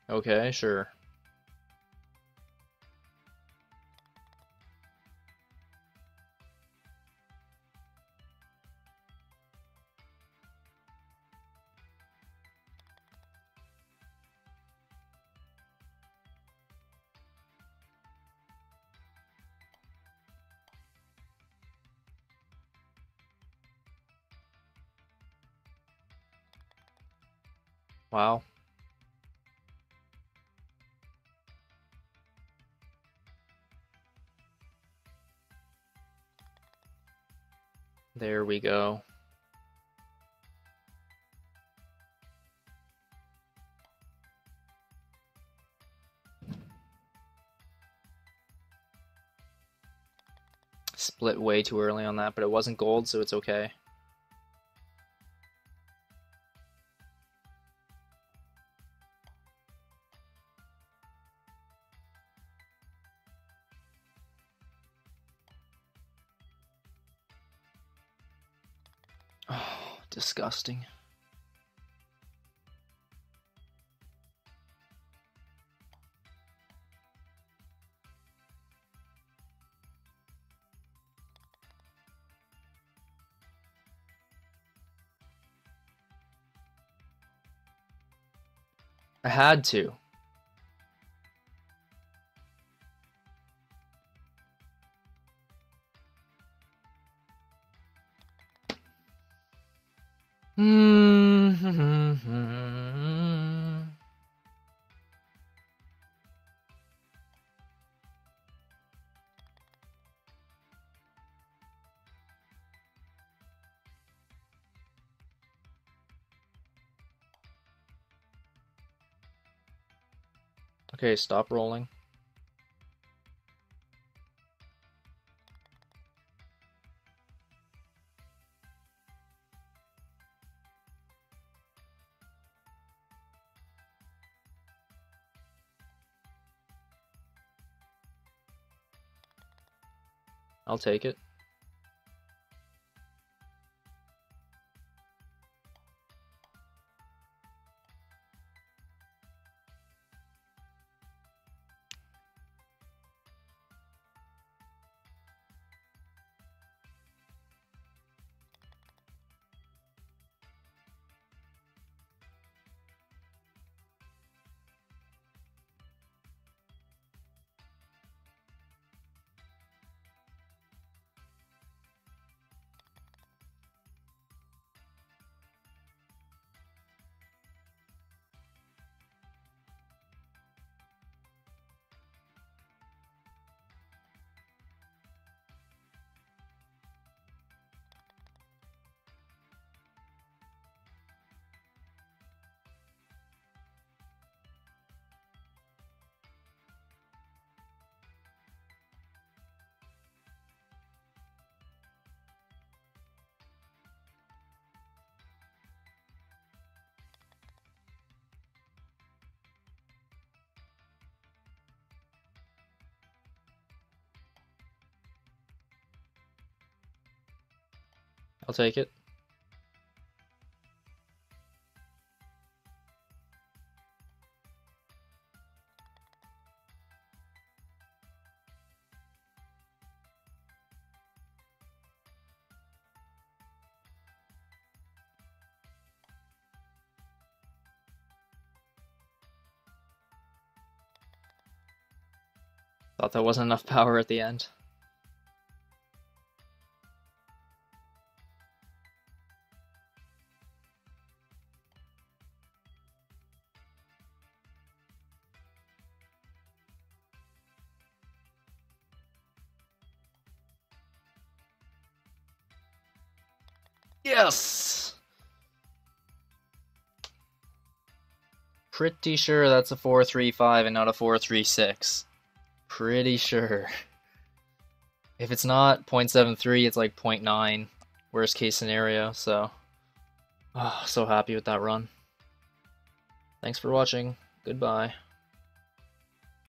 Okay, sure. Wow. There we go. Split way too early on that, but it wasn't gold, so it's okay. Oh, disgusting. I had to. Okay, stop rolling. I'll take it. I'll take it. Thought that wasn't enough power at the end. Yes! Pretty sure that's a 4.35 and not a 4.36. Pretty sure. If it's not 0.73, it's like 0.9. Worst case scenario, so... Oh, so happy with that run. Thanks for watching. Goodbye.